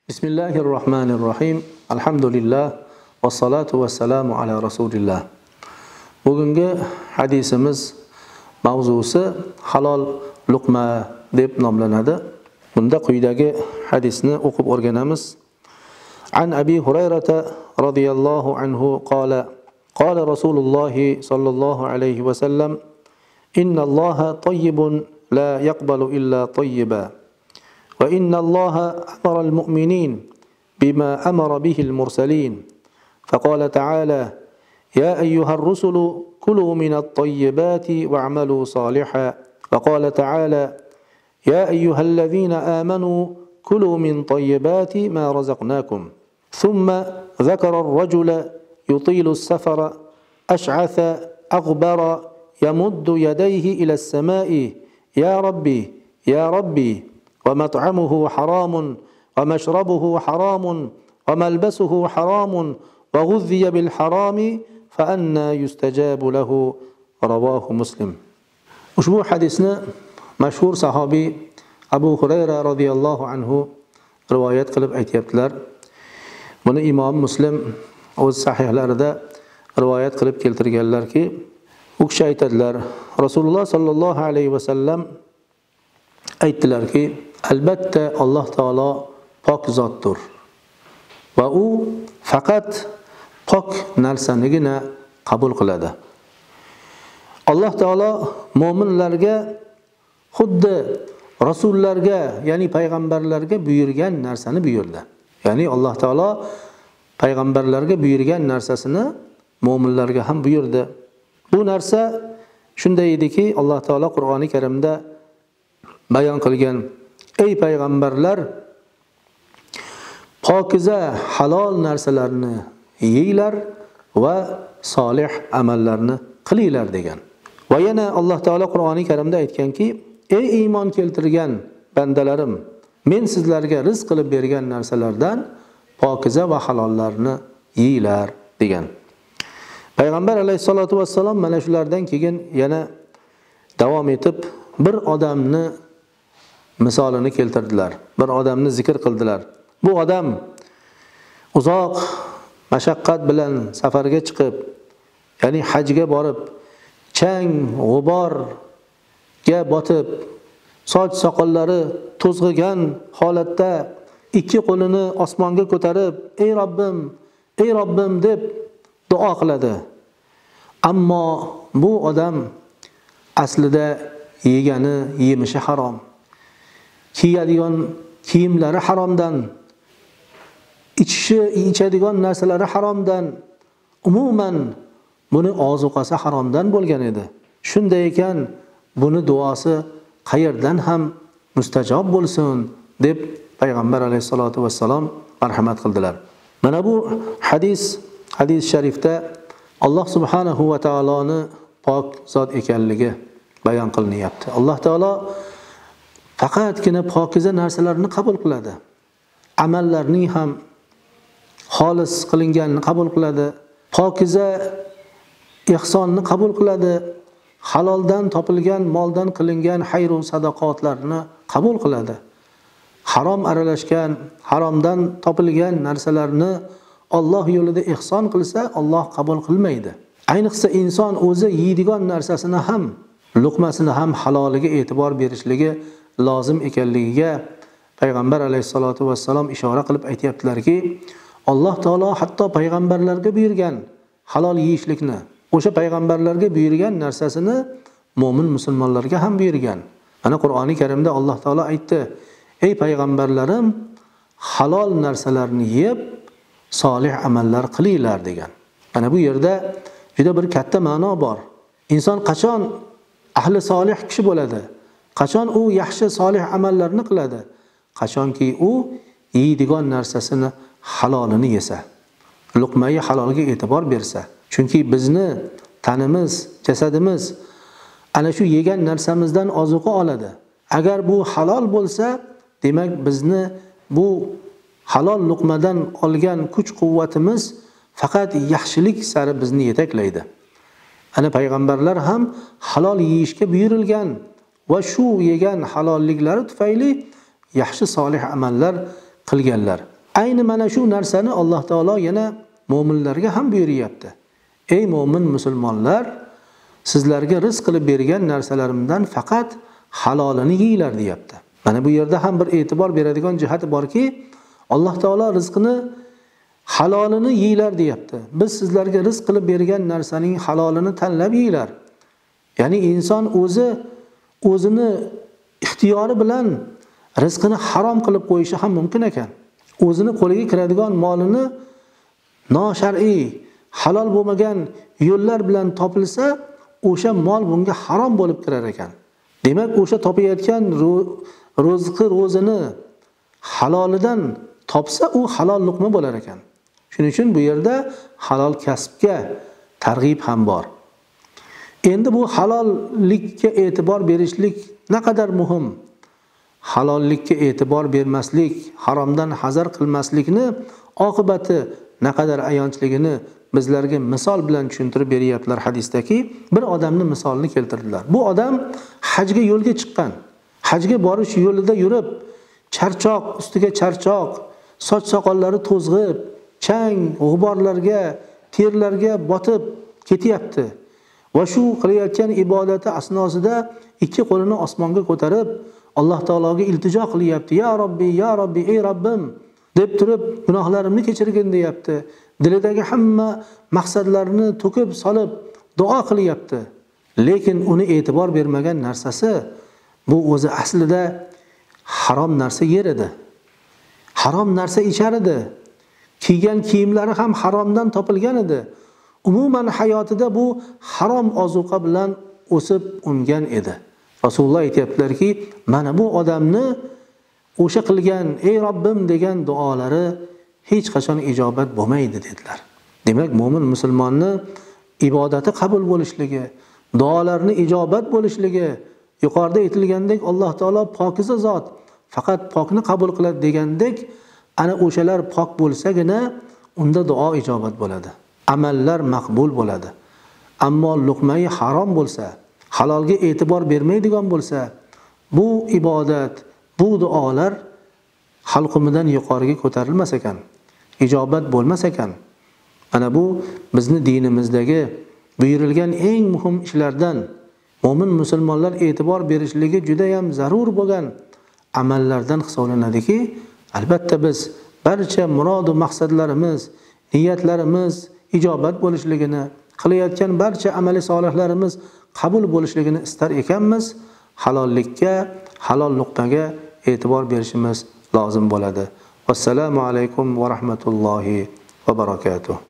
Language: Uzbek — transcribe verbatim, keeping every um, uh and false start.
Bismillahirrahmanirrahim. Alhamdulillah. Vassalatu vassalamu ala rasulillah. Bugungi hadisimiz mavzusi halol luqma deb nomlanadi. Bunda quyidagi hadisni o'qib o'rganamiz. An Abi Hurayrata radhiyallohu anhu qala qala Rasululloh sallallohu alayhi va sallam inna Alloha tayyibun la yaqbalu illa tayyiba. وإن الله أمر المؤمنين بما أمر به المرسلين فقال تعالى يا أيها الرسل كلوا من الطيبات واعملوا صالحا وقال تعالى يا أيها الذين آمنوا كلوا من طيبات ما رزقناكم ثم ذكر الرجل يطيل السفر أشعث أغبر يمد يديه إلى السماء يا ربي يا ربي ومطعمه حرام ومشربه حرام وملبسه حرام وغذي بالحرام فأنى يستجاب له رواه مسلم. Ushbu hadisni mashhur sahobiy Abu Hurayra radhiyallohu anhu rivoyat qilib aytibdilar. Buni Imom Muslim o'z sahihlarida rivoyat qilib keltirganlarki, u kishi aytadilar, Rasululloh sallallohu alayhi va sallam aytdilarki, albatta Alloh taolo pok zotdir va u faqat pok narsanigina qabul qiladi. Alloh taolo mu'minlarga xuddi rasullarga, ya'ni payg'ambarlarga buyurgan narsani buyurdi. Ya'ni Alloh taolo payg'ambarlarga buyurgan narsasini mu'minlarga ham buyurdi. Bu narsa shunday ediki, Alloh taolo Qur'oni Karimda bayon qilgan: ey payg'ambarlar, pokiza halol narsalarni yeyinglar va solih amallarni qilinglar degan. Va yana Alloh taolo Qur'oni Karimda aytganki, ey iymon keltirgan bandalarim, men sizlarga rizq qilib bergan narsalardan pokiza va halollarni yeyinglar degan. Payg'ambar alayhisolatu vassalom mana shulardan keyin yana davom etib bir odamni misolini keltirdilar. Bir odamni zikr qildilar. Bu odam uzoq mashaqqat bilan safarga chiqib, ya'ni hajga borib, chang, g'uborga botib, soch soqollari to'zg'igan holatda ikki qo'lini osmonga ko'tarib, ey Robbim, ey Robbim deb duo qiladi. Ammo bu odam aslida yegani, yemishi harom. Kiyadigan kiyimlari haromdan, ichishi, ichadigan narsalari haromdan, umuman buni ozuqasi haromdan bo'lgan edi. Shunday ekan, buni duosi qayerdan ham mustajob bo'lsin deb payg'ambar alayhisolatu vassalom marhamat qildilar. Mana bu hadis, hadis sharifda Alloh subhanahu va taoloni pok zot ekanligi bayon qilinyapti. Alloh taolo faqatgina pokiza narsalarni qabul qiladi. Amallarning ham xolis qilinganini qabul qiladi. Pokiza ihsonni qabul qiladi. Haloldan topilgan moldan qilingan xayr va sadaqotlarni qabul qiladi. Harom aralashgan, haromdan topilgan narsalarni Alloh yo'lida ihson qilsa, Alloh qabul qilmaydi. Ayniqsa inson o'zi yeydigan narsasini ham, luqmasini ham haloliga e'tibor berishligi lozim ekanligiga payg'ambar alayhisolatu vassalom ishora qilib aytibdilarki, Alloh taolo hatto payg'ambarlarga buyurgan halol yeyishlikni, o'sha payg'ambarlarga buyurgan narsasini mu'min musulmonlarga ham buyurgan. Mana Qur'oni Karimda Alloh taolo aytdi: ey payg'ambarlarim, halol narsalarni yeb solih amallar qilinglar degan. Mana bu yerda juda bir katta ma'no bor. Inson qachon ahli solih kishi bo'ladi? Qachon u yaxshi solih amallarni qiladi? Qachonki u yeydigan narsasini halolini yesa, luqmai halolga e'tibor bersa. Chunki bizni tanimiz, jasadimiz ana shu yegan narsamizdan ozuqa oladi. Agar bu halol bo'lsa, demak bizni bu halol luqmadan olgan kuch-quvvatimiz faqat yaxshilik sari bizni yetaklaydi. Ana payg'ambarlar ham halol yeyishga buyurilgan va shu yegan halolliklari tufayli yaxshi solih amallar qilganlar. Ayni mana shu narsani Alloh taolo yana mu'minlarga ham buyuryapti. Ey mu'min musulmonlar, sizlarga rizq qilib bergan narsalarimdan faqat halolini yeyinglar deyapti. Mana bu yerda ham bir e'tibor beradigan jihat borki, Alloh taolo rizqini halolini yeyinglar deyapti. Biz sizlarga rizq qilib bergan narsaning halolini tanlab yeyinglar. Ya'ni inson o'zi o'zini ixtiyori bilan rizqini harom qilib qo'yishi ham mumkin ekan. O'zini qo'liga kiradigan molini noshar'iy, halol bo'lmagan yo'llar bilan topilsa, o'sha mol bunga harom bo'lib kirar ekan. Demak, o'sha topayotgan rizqi, ro'zini halolidan topsa, u halol luqma bo'lar ekan. Shuning uchun bu yerda halol kasbga targ'ib ham bor. Endi bu halollikka e'tibor berishlik naqadar muhim. Halollikka e'tibor bermaslik, haromdan hazar qilmaslikni oqibati naqadar ayonchligini bizlarga misol bilan tushuntirib beryaptilar hadisdaki, bir odamni misolini keltirdilar. Bu odam hajga yo'lga chiqqan. Hajga borish yo'lida yurib, charchoq ustiga charchoq, soch soqollari to'zg'ib, chang, g'uborlarga, terlarga botib ketyapti. Va shu qilayotgan ibodati asnosida ikki qo'lini osmonga ko'tarib, Alloh taologa iltijo qilyapti. Ya Robbi, ya Robbi, ey Robbim deb turib, gunohlarimni kechirgin deyapti. Dilidagi hamma maqsadlarini to'kib solib duo qilyapti. Lekin uni e'tibor bermagan narsasi bu o'zi aslida harom narsa yer edi. Harom narsa ichar edi. Kiygan kiyimlari ham haromdan topilgan edi. Umuman hayotida bu harom ozuqa bilan o'sib ungan edi. Rasululloh aytibdilarki, mana bu odamni o'sha qilgan ey Robbim degan duolari hech qachon ijobat bo'lmaydi dedilar. Demak, mu'min musulmonni ibodati qabul bo'lishligi, duolarni ijobat bo'lishligi, yuqorida aytilgandek Alloh taolo pokiza zot, faqat pokni qabul qiladi degandek, ana o'shalar pok bo'lsagina unda duo ijobat bo'ladi. Amallar maqbul bo'ladi. Ammo luqmai harom bo'lsa, halolga e'tibor bermaydigan bo'lsa, bu ibodat, bu duolar halqumidan yuqoriga ko'tarilmas ekan, ijobat bo'lmas ekan. Mana bu bizni dinimizdagi buyurilgan eng muhim ishlardan, mo'min musulmonlar e'tibor berishligi juda ham zarur bo'lgan amallardan hisoblanadiki, albatta biz barcha murod va maqsadlarimiz, niyatlarimiz ijobat bo'lishligini, qilayotgan barcha amaliy solihlarimiz qabul bo'lishligini istar ekanmiz, halollikka, halol luqmaga e'tibor berishimiz lozim bo'ladi. Assalomu alaykum va rahmatullohi va barakatuh.